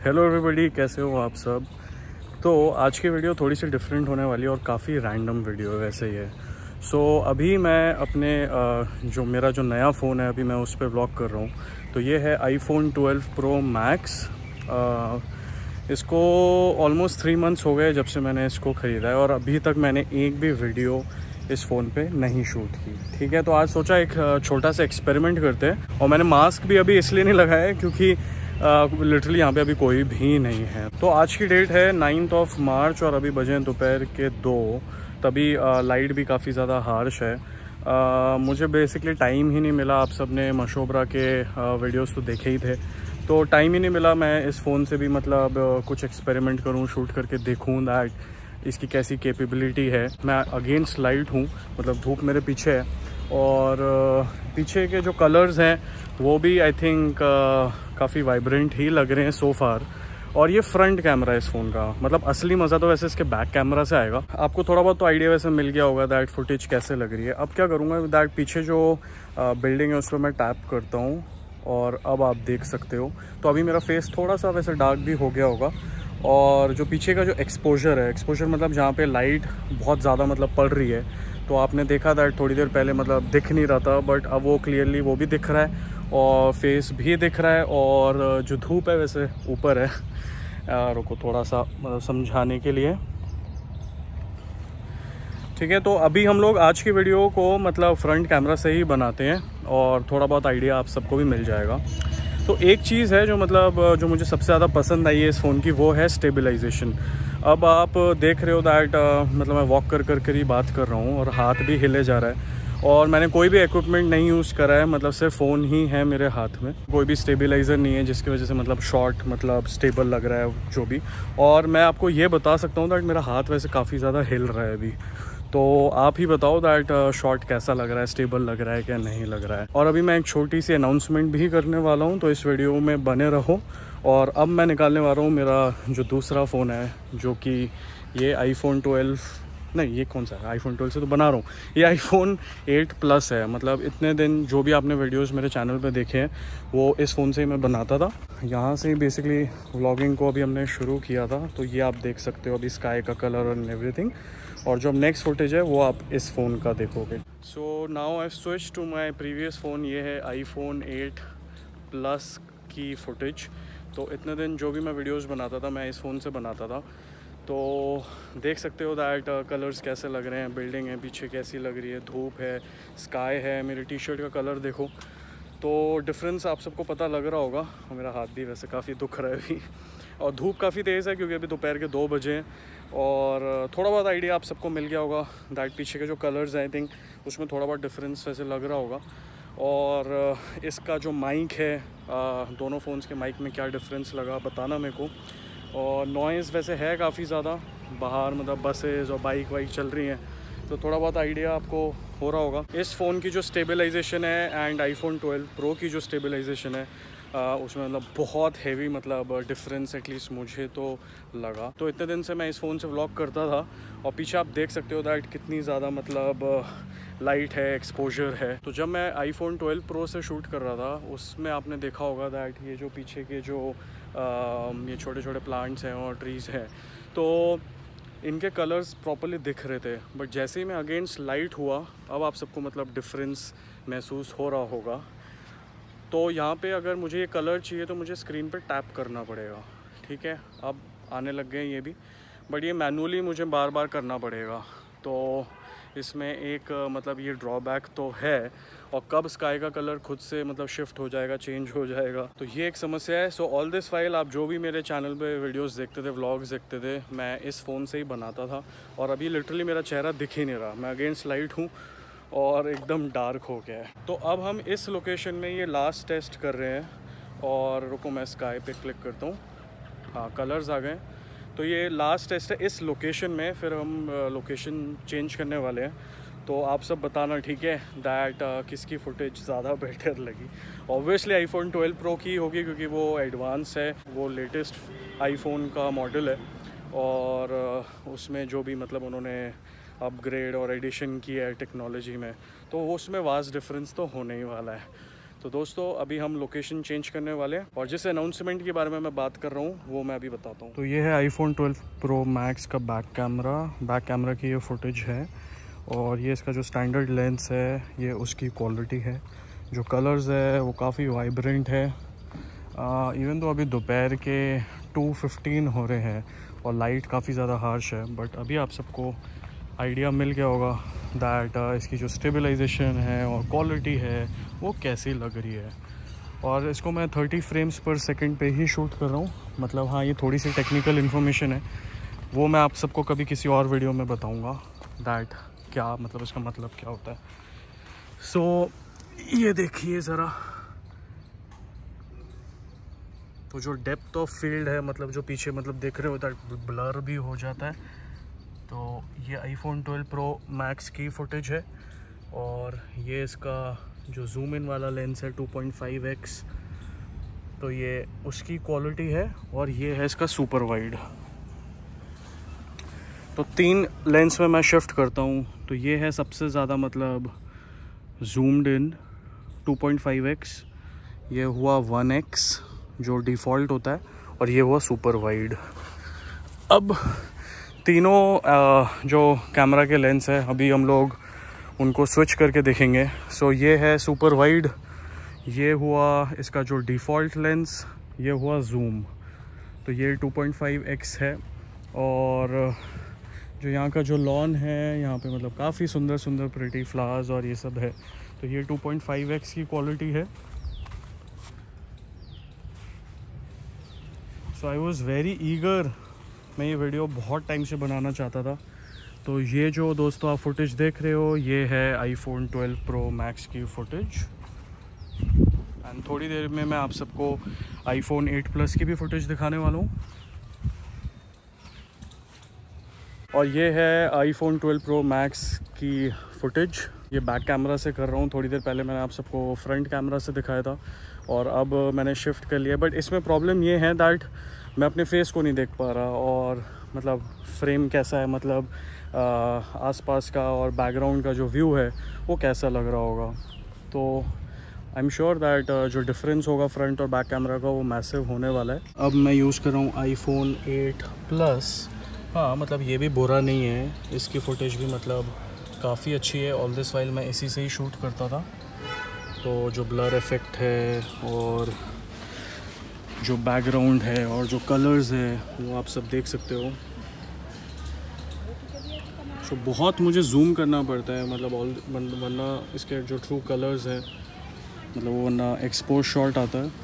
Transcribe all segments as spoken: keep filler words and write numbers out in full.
Hello everybody, कैसे हो आप सब। तो आज की वीडियो थोड़ी सी डिफरेंट होने वाली है और काफ़ी रैंडम वीडियो है वैसे ही है। सो so, अभी मैं अपने जो मेरा जो नया फ़ोन है अभी मैं उस पर व्लॉग कर रहा हूँ। तो ये है आईफोन ट्वेल्व प्रो मैक्स। इसको ऑलमोस्ट थ्री मंथ्स हो गए जब से मैंने इसको ख़रीदा है और अभी तक मैंने एक भी वीडियो इस फ़ोन पे नहीं शूट की। ठीक है, तो आज सोचा एक छोटा सा एक्सपेरिमेंट करते हैं। और मैंने मास्क भी अभी इसलिए नहीं लगाया है क्योंकि लिटरली uh, यहाँ पे अभी कोई भी नहीं है। तो आज की डेट है नाइन्थ ऑफ मार्च और अभी बजे दोपहर के दो। तभी लाइट uh, भी काफ़ी ज़्यादा हार्श है। uh, मुझे बेसिकली टाइम ही नहीं मिला। आप सब ने मशोबरा के वीडियोस uh, तो देखे ही थे, तो टाइम ही नहीं मिला मैं इस फ़ोन से भी मतलब uh, कुछ एक्सपेरिमेंट करूँ, शूट करके देखूँ दैट इसकी कैसी कैपेबिलिटी है। मैं अगेंस्ट लाइट हूँ, मतलब धूप मेरे पीछे है और uh, पीछे के जो कलर्स हैं वो भी आई थिंक uh, काफ़ी वाइब्रेंट ही लग रहे हैं सो फार। और ये फ्रंट कैमरा है इस फ़ोन का, मतलब असली मज़ा तो वैसे इसके बैक कैमरा से आएगा। आपको थोड़ा बहुत तो आइडिया वैसे मिल गया होगा दैट फुटेज कैसे लग रही है। अब क्या करूँगा दैट पीछे जो बिल्डिंग है उस पर मैं टैप करता हूँ और अब आप देख सकते हो। तो अभी मेरा फेस थोड़ा सा वैसे डार्क भी हो गया होगा और जो पीछे का जो एक्सपोजर है, एक्सपोजर मतलब जहाँ पे लाइट बहुत ज़्यादा मतलब पड़ रही है, तो आपने देखा दैट थोड़ी देर पहले मतलब दिख नहीं रहा था, बट अब वो क्लियरली वो भी दिख रहा है और फेस भी दिख रहा है और जो धूप है वैसे ऊपर है। रुको थोड़ा सा मतलब समझाने के लिए। ठीक है, तो अभी हम लोग आज की वीडियो को मतलब फ्रंट कैमरा से ही बनाते हैं और थोड़ा बहुत आइडिया आप सबको भी मिल जाएगा। तो एक चीज़ है जो मतलब जो मुझे सबसे ज़्यादा पसंद आई है इस फ़ोन की, वो है स्टेबलाइजेशन। अब आप देख रहे हो दैट मतलब मैं वॉक कर कर कर ही बात कर रहा हूँ और हाथ भी हिले जा रहा है और मैंने कोई भी इक्विपमेंट नहीं यूज़ करा है, मतलब सिर्फ फ़ोन ही है मेरे हाथ में। कोई भी स्टेबलाइज़र नहीं है जिसकी वजह से मतलब शॉर्ट मतलब स्टेबल लग रहा है जो भी। और मैं आपको ये बता सकता हूँ दैट मेरा हाथ वैसे काफ़ी ज़्यादा हिल रहा है अभी। तो आप ही बताओ दैट शॉट कैसा लग रहा है, स्टेबल लग रहा है क्या नहीं लग रहा है। और अभी मैं एक छोटी सी अनाउंसमेंट भी करने वाला हूँ, तो इस वीडियो में बने रहो। और अब मैं निकालने वाला हूँ मेरा जो दूसरा फ़ोन है, जो कि ये आईफोन ट्वेल्व नहीं, ये कौन सा है, आईफोन ट्वेल्व से तो बना रहा हूँ, ये आईफोन एट प्लस है। मतलब इतने दिन जो भी आपने वीडियोस मेरे चैनल पे देखे हैं वो इस फ़ोन से ही मैं बनाता था। यहाँ से ही बेसिकली व्लॉगिंग को अभी हमने शुरू किया था। तो ये आप देख सकते हो अभी स्काई का कलर और एवरीथिंग। और जो अब नेक्स्ट फुटेज है वो आप इस फ़ोन का देखोगे। So now I switch to my previous phone. ये है आईफोन एट प्लस की फुटेज। तो इतने दिन जो भी मैं वीडियोज़ बनाता था मैं इस फ़ोन से बनाता था। तो देख सकते हो दैट कलर्स कैसे लग रहे हैं, बिल्डिंग है पीछे कैसी लग रही है, धूप है, स्काई है, मेरी टी शर्ट का कलर देखो। तो डिफरेंस आप सबको पता लग रहा होगा। मेरा हाथ भी वैसे काफ़ी दुख रहा है अभी और धूप काफ़ी तेज़ है क्योंकि अभी दोपहर के दो बजे हैं। और थोड़ा बहुत आइडिया आप सबको मिल गया होगा दैट पीछे के जो कलर्स हैं आई थिंक उसमें थोड़ा बहुत डिफरेंस वैसे लग रहा होगा। और इसका जो माइक है, दोनों फ़ोन्स के माइक में क्या डिफरेंस लगा बताना मेरे को। और नॉइज़ वैसे है काफ़ी ज़्यादा बाहर, मतलब बसेस और बाइक वाइक चल रही हैं, तो थोड़ा बहुत आइडिया आपको हो रहा होगा। इस फ़ोन की जो स्टेबलाइजेशन है एंड आईफोन ट्वेल्व प्रो की जो स्टेबलाइजेशन है आ, उसमें मतलब बहुत हेवी मतलब डिफरेंस एटलीस्ट मुझे तो लगा। तो इतने दिन से मैं इस फ़ोन से व्लॉग करता था और पीछे आप देख सकते हो दैट कितनी ज़्यादा मतलब लाइट है, एक्सपोजर है। तो जब मैं आईफोन ट्वेल्व प्रो से शूट कर रहा था उसमें आपने देखा होगा दैट ये जो पीछे के जो आ, ये छोटे छोटे प्लांट्स हैं और ट्रीज़ हैं, तो इनके कलर्स प्रॉपर्ली दिख रहे थे। बट जैसे ही मैं अगेंस्ट लाइट हुआ, अब आप सबको मतलब डिफरेंस महसूस हो रहा होगा। तो यहाँ पे अगर मुझे ये कलर चाहिए तो मुझे स्क्रीन पे टैप करना पड़ेगा। ठीक है, अब आने लग गए ये भी, बट ये मैनुअली मुझे बार बार करना पड़ेगा। तो इसमें एक मतलब ये ड्रॉबैक तो है। और कब स्काई का कलर खुद से मतलब शिफ्ट हो जाएगा, चेंज हो जाएगा, तो ये एक समस्या है। सो ऑल दिस फाइल आप जो भी मेरे चैनल पे वीडियोस देखते थे, व्लॉग्स देखते थे, मैं इस फ़ोन से ही बनाता था। और अभी लिटरली मेरा चेहरा दिख ही नहीं रहा, मैं अगेंस्ट लाइट हूँ और एकदम डार्क हो गया है। तो अब हम इस लोकेशन में ये लास्ट टेस्ट कर रहे हैं। और रुको मैं स्काई पे क्लिक करता हूँ, हाँ कलर्स आ गए। तो ये लास्ट टेस्ट है इस लोकेशन में, फिर हम लोकेशन चेंज करने वाले हैं। तो आप सब बताना ठीक है दैट uh, किसकी फुटेज ज़्यादा बेटर लगी। ऑब्वियसली आईफोन ट्वेल्व प्रो की होगी क्योंकि वो एडवांस है, वो लेटेस्ट आईफोन का मॉडल है और uh, उसमें जो भी मतलब उन्होंने अपग्रेड और एडिशन किया है टेक्नोलॉजी में, तो उसमें वास्ट डिफरेंस तो होने ही वाला है। तो दोस्तों अभी हम लोकेशन चेंज करने वाले हैं और जिस अनाउंसमेंट के बारे में मैं बात कर रहा हूँ वो मैं अभी बताता हूँ। तो ये है आईफोन ट्वेल्व प्रो मैक्स का बैक कैमरा बैक कैमरा की ये फुटेज है और ये इसका जो स्टैंडर्ड लेंस है ये उसकी क्वालिटी है। जो कलर्स है वो काफ़ी वाइब्रेंट है। इवन तो अभी दोपहर के टू फिफ्टीन हो रहे हैं और लाइट काफ़ी ज़्यादा हार्श है, बट अभी आप सबको आइडिया मिल गया होगा दैट uh, इसकी जो स्टेबलाइजेशन है और क्वालिटी है वो कैसी लग रही है। और इसको मैं थर्टी फ्रेम्स पर सेकंड पे ही शूट कर रहा हूँ। मतलब हाँ, ये थोड़ी सी टेक्निकल इन्फॉर्मेशन है, वो मैं आप सबको कभी किसी और वीडियो में बताऊँगा दैट क्या मतलब इसका मतलब क्या होता है। सो so, ये देखिए ज़रा, तो जो डेप्थ ऑफ फील्ड है, मतलब जो पीछे मतलब देख रहे हो दैट ब्लर भी हो जाता है। तो ये आईफोन ट्वेल्व प्रो मैक्स की फुटेज है और ये इसका जो जूम इन वाला लेंस है टू पॉइंट फाइव एक्स, तो ये उसकी क्वालिटी है और ये है इसका सुपर वाइड। तो तीन लेंस में मैं शिफ्ट करता हूँ। तो ये है सबसे ज़्यादा मतलब zoomed in two point five x, ये हुआ वन एक्स जो डिफ़ॉल्ट होता है और ये हुआ सुपर वाइड। अब तीनों जो कैमरा के लेंस है अभी हम लोग उनको स्विच करके देखेंगे। सो ये है सुपर वाइड, ये हुआ इसका जो डिफ़ॉल्ट लेंस, ये हुआ जूम। तो ये टू पॉइंट फाइव एक्स है और जो यहाँ का जो लॉन है यहाँ पे मतलब काफ़ी सुंदर सुंदर प्रिटी फ्लावर्स और ये सब है। तो ये टू पॉइंट फाइव एक्स की क्वालिटी है। So I was very eager, मैं ये वीडियो बहुत टाइम से बनाना चाहता था। तो ये जो दोस्तों आप फुटेज देख रहे हो ये है आईफोन ट्वेल्व प्रो मैक्स की फुटेज एंड थोड़ी देर में मैं आप सबको आईफोन एट प्लस की भी फुटेज दिखाने वाला हूँ। और ये है आईफोन ट्वेल्व प्रो मैक्स की फुटेज, ये बैक कैमरा से कर रहा हूँ। थोड़ी देर पहले मैंने आप सबको फ्रंट कैमरा से दिखाया था और अब मैंने शिफ्ट कर लिया। बट इसमें प्रॉब्लम ये है दैट मैं अपने फेस को नहीं देख पा रहा और मतलब फ्रेम कैसा है, मतलब आसपास का और बैकग्राउंड का जो व्यू है वो कैसा लग रहा होगा। तो आई एम श्योर दैट जो डिफरेंस होगा फ्रंट और बैक कैमरा का वो मैसिव होने वाला है। अब मैं यूज़ कर रहा हूँ आईफोन एट प्लस। हाँ मतलब ये भी बुरा नहीं है, इसकी फुटेज भी मतलब काफ़ी अच्छी है। ऑल दिस वाइल मैं इसी से ही शूट करता था। तो जो ब्लर इफ़ेक्ट है और जो बैकग्राउंड है और जो कलर्स है वो आप सब देख सकते हो। सो so, बहुत मुझे जूम करना पड़ता है, मतलब ऑल वरना इसके जो ट्रू कलर्स है मतलब वो वरना एक्सपोज शॉट आता है।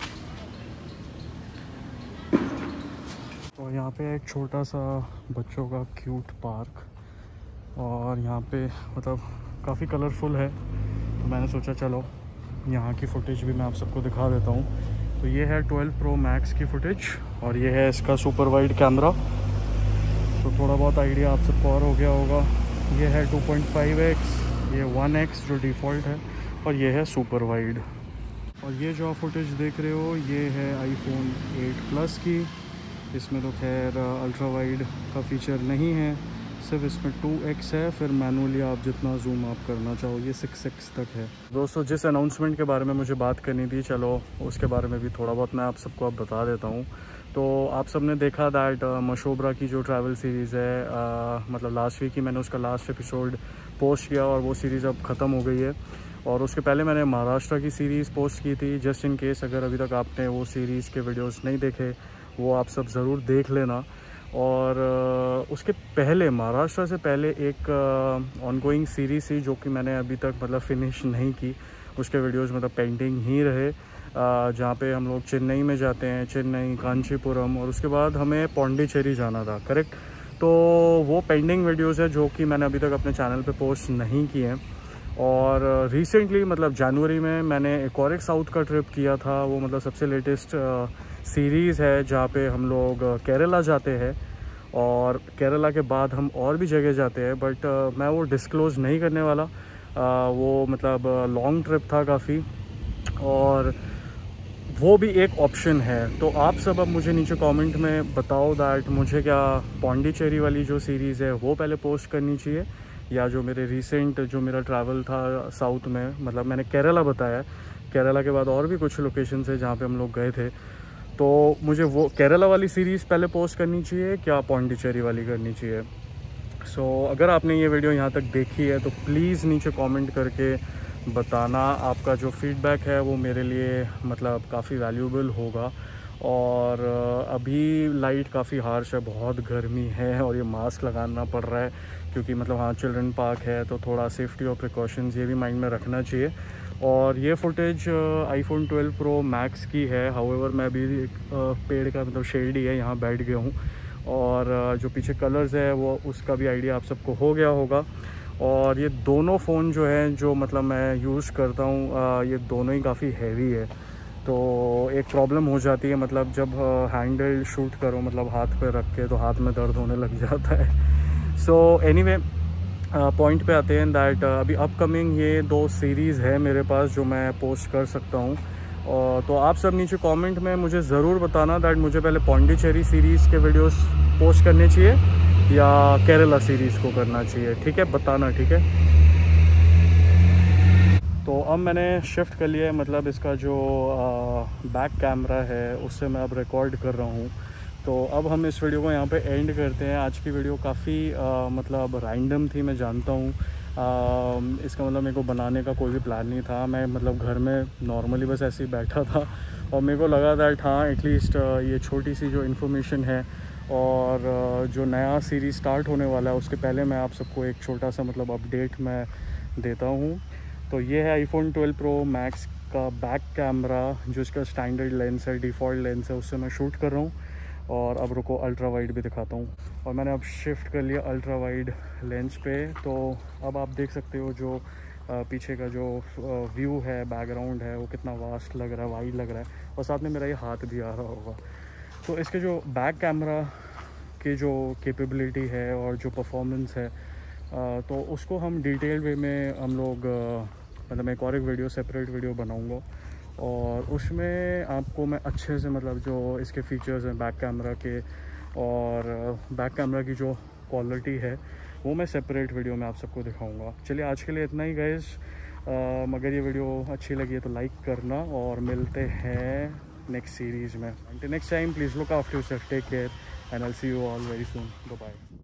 और यहाँ पे एक छोटा सा बच्चों का क्यूट पार्क और यहाँ पे मतलब काफ़ी कलरफुल है। तो मैंने सोचा चलो यहाँ की फुटेज भी मैं आप सबको दिखा देता हूँ। तो ये है ट्वेल्व प्रो मैक्स की फुटेज और ये है इसका सुपर वाइड कैमरा। तो थोड़ा बहुत आइडिया आप सबको और हो गया होगा। ये है टू पॉइंट फाइव एक्स, ये वन एक्स जो डिफ़ॉल्ट है और ये है सुपर वाइड। और ये जो आप फुटेज देख रहे हो ये है आईफोन एट प्लस की। इसमें तो खैर अल्ट्रा वाइड का फीचर नहीं है, सिर्फ इसमें टू एक्स है, फिर मैनुअली आप जितना जूम आप करना चाहो ये सिक्स एक्स तक है। दोस्तों जिस अनाउंसमेंट के बारे में मुझे बात करनी थी, चलो उसके बारे में भी थोड़ा बहुत मैं आप सबको अब बता देता हूँ। तो आप सब ने देखा दैट मशोबरा की जो ट्रैवल सीरीज़ है, आ, मतलब लास्ट वीक ही मैंने उसका लास्ट एपिसोड पोस्ट किया और वो सीरीज़ अब ख़त्म हो गई है। और उसके पहले मैंने महाराष्ट्र की सीरीज़ पोस्ट की थी। जस्ट इन केस अगर अभी तक आपने वो सीरीज़ के वीडियोस नहीं देखे वो आप सब ज़रूर देख लेना। और उसके पहले महाराष्ट्र से पहले एक ऑनगोइंग सीरीज़ थी जो कि मैंने अभी तक मतलब फिनिश नहीं की। उसके वीडियोस मतलब पेंडिंग ही रहे, जहाँ पे हम लोग चेन्नई में जाते हैं, चेन्नई, कांचीपुरम, और उसके बाद हमें पौंडीचेरी जाना था, करेक्ट। तो वो पेंडिंग वीडियोस है जो कि मैंने अभी तक अपने चैनल पे पोस्ट नहीं किए हैं। और रिसेंटली मतलब जनवरी में मैंने एक और एक साउथ का ट्रिप किया था। वो मतलब सबसे लेटेस्ट सीरीज़ है जहाँ पे हम लोग केरला जाते हैं और केरला के बाद हम और भी जगह जाते हैं, बट मैं वो डिस्क्लोज़ नहीं करने वाला। आ, वो मतलब लॉन्ग ट्रिप था काफ़ी और वो भी एक ऑप्शन है। तो आप सब अब मुझे नीचे कमेंट में बताओ दैट मुझे क्या पौंडीचेरी वाली जो सीरीज़ है वो पहले पोस्ट करनी चाहिए या जो मेरे रिसेंट जो मेरा ट्रैवल था साउथ में, मतलब मैंने केरला बताया, केरला के बाद और भी कुछ लोकेशन है जहाँ पे हम लोग गए थे। तो मुझे वो केरला वाली सीरीज़ पहले पोस्ट करनी चाहिए क्या पौंडीचेरी वाली करनी चाहिए? सो so, अगर आपने ये वीडियो यहाँ तक देखी है तो प्लीज़ नीचे कमेंट करके बताना। आपका जो फीडबैक है वो मेरे लिए मतलब काफ़ी वैल्यूएबल होगा। और अभी लाइट काफ़ी हार्श है, बहुत गर्मी है और ये मास्क लगाना पड़ रहा है क्योंकि मतलब हाँ चिल्ड्रन पार्क है, तो थोड़ा सेफ्टी और प्रिकॉशंस ये भी माइंड में रखना चाहिए। और ये footage iPhone twelve pro max की है। हाउएवर मैं अभी एक पेड़ का मतलब शेड ही है यहाँ बैठ गया हूँ, और जो पीछे कलर्स है वो उसका भी आइडिया आप सबको हो गया होगा। और ये दोनों फ़ोन जो हैं जो मतलब मैं यूज़ करता हूँ ये दोनों ही काफ़ी हैवी है, तो एक प्रॉब्लम हो जाती है मतलब जब हैंडल शूट करो मतलब हाथ पे रख के तो हाथ में दर्द होने लग जाता है। सो एनीवे पॉइंट पे आते हैं दैट अभी अपकमिंग ये दो सीरीज़ है मेरे पास जो मैं पोस्ट कर सकता हूँ। और तो आप सब नीचे कमेंट में मुझे ज़रूर बताना दैट मुझे पहले पौंडीचेरी सीरीज़ के वीडियोस पोस्ट करने चाहिए या केरला सीरीज़ को करना चाहिए, ठीक है? बताना, ठीक है? तो अब मैंने शिफ्ट कर लिया है, मतलब इसका जो बैक कैमरा है उससे मैं अब रिकॉर्ड कर रहा हूँ। तो अब हम इस वीडियो को यहाँ पे एंड करते हैं। आज की वीडियो काफ़ी मतलब रैंडम थी, मैं जानता हूँ। इसका मतलब मेरे को बनाने का कोई भी प्लान नहीं था। मैं मतलब घर में नॉर्मली बस ऐसे ही बैठा था और मेरे को लगा दैट हाँ एटलीस्ट ये छोटी सी जो इन्फॉर्मेशन है और जो नया सीरीज़ स्टार्ट होने वाला है उसके पहले मैं आप सबको एक छोटा सा मतलब अपडेट मैं देता हूँ। तो ये है आईफोन ट्वेल्व प्रो मैक्स का बैक कैमरा, जो इसका स्टैंडर्ड लेंस है, डिफ़ॉल्ट लेंस है, उससे मैं शूट कर रहा हूँ। और अब रुको अल्ट्रा वाइड भी दिखाता हूँ। और मैंने अब शिफ्ट कर लिया अल्ट्रा वाइड लेंस पे। तो अब आप देख सकते हो जो पीछे का जो व्यू है, बैकग्राउंड है, वो कितना वास्ट लग रहा है, वाइड लग रहा है, और साथ में मेरा ये हाथ भी आ रहा होगा। तो इसके जो बैक कैमरा की जो कैपेबिलिटी है और जो परफॉर्मेंस है तो उसको हम डिटेल वे में हम लोग मतलब मैं एक और एक वीडियो सेपरेट वीडियो बनाऊंगा और उसमें आपको मैं अच्छे से मतलब जो इसके फीचर्स हैं बैक कैमरा के और बैक कैमरा की जो क्वालिटी है वो मैं सेपरेट वीडियो में आप सबको दिखाऊंगा। चलिए आज के लिए इतना ही गाइस। अगर ये वीडियो अच्छी लगी है तो लाइक करना और मिलते हैं नेक्स्ट सीरीज़ में। Until next time, please look after yourself, take care, and I'll see you all very soon. Bye bye.